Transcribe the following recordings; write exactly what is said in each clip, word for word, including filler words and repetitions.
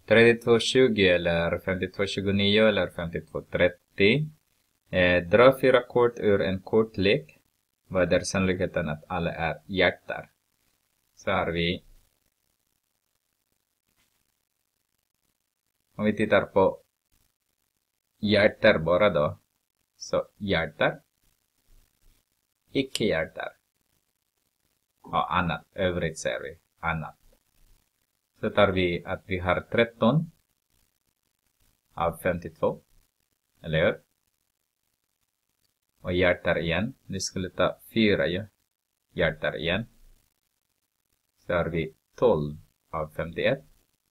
trettiotvå tjugo eller femtiotvå tjugonio eller femtiotvå trettio. Eh, dra fyra kort ur en kortlek. Vad är sannolikheten att alla är hjärtar? Så har vi. Om vi tittar på hjärtar bara då. Så hjärtar. Icke hjärtar. Och annat. Övrigt ser vi annat. Så tar vi att vi har tretton av femtiotvå. Eller hur? Och hjärtar igen. Vi skulle ta fyra ju. Hjärtar igen. Så har vi tolv av femtioett.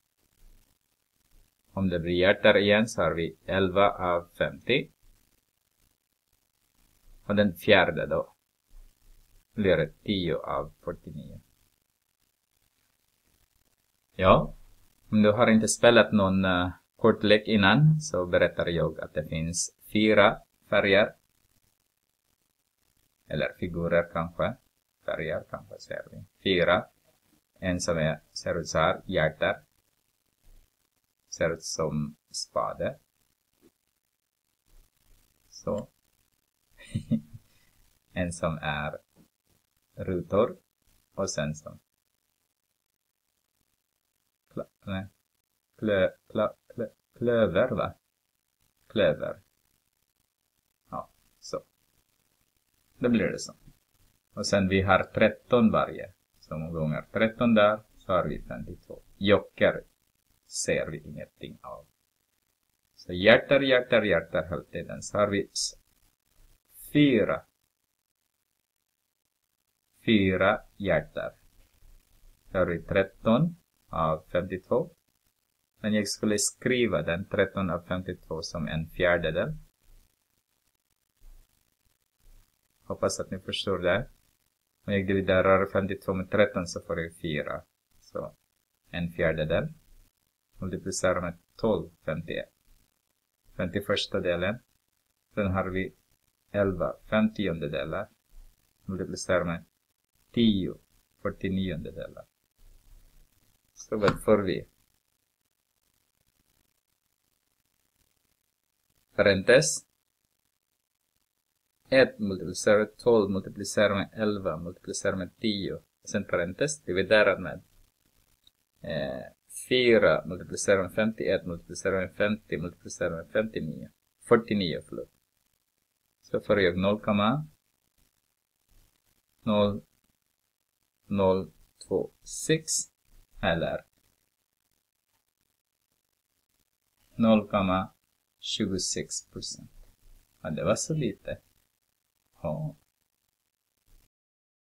Om det blir hjärtar igen så har vi elva av femtio. Och den fjärde då blir det tio av fyrtionio. Ja, om du har inte spelat någon uh, kortlek innan så berättar jag att det finns fyra färger. Eller figurer kanske. Färger kanske ser vi. Fyra. En som är, ser ut så här, hjärtar. Ser ut som spade. Så. En som är rutor. Och sen som klö, nej, klö, klö, klö, klöver va? Klöver. Ja, så. Då blir det så. Och sen vi har tretton varje. Som gånger tretton där så har vi femtiotvå. Jocker ser vi ingenting av. Så hjärtar, hjärtar, hjärtar hela tiden. Så har vi fyra. Fyra hjärtar. Så har vi tretton av femtiotvå. Men jag skulle skriva den tretton av femtiotvå som en fjärdedel. Hoppas att ni förstår det. Om jag dividerar femtiotvå med tretton så får jag fyra. Så en fjärdedel. Multiplicerar med tolv, femtioett. femtioförsta delen. Sen har vi elva, femtiondedelar. Multiplicerar med tio, fyrtioniondedelar. Så vad får vi? Parentes. ett multiplicerar med tolv, multiplicerar med elva, multiplicerar med tio. Sen parentes, dividerar med eh, fyra, multiplicerar med femtioett, multiplicerar med femtio, multiplicerar med femtionio. fyrtionio, förlåt. Så får jag noll komma noll noll två sex eller noll komma tjugosex procent. Ja, det var så lite. Ja.